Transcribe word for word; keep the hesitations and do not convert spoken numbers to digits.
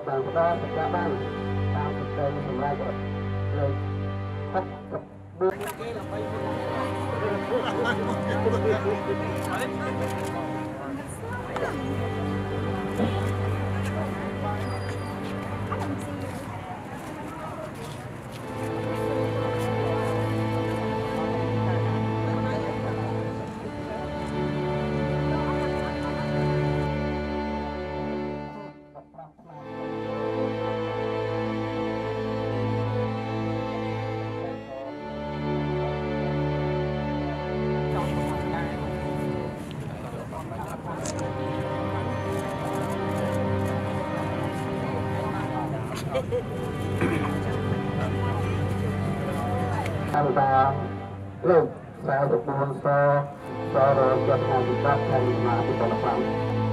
បានផ្ដល់សកម្មបានតាមសេចក្តីសម្រេចលើហត់បួនគេដើម្បីតាមតាលោកសារទៅបួនសសររកចិត្តខាងវិបត្តិខាងវិមាទីបនប្រាំ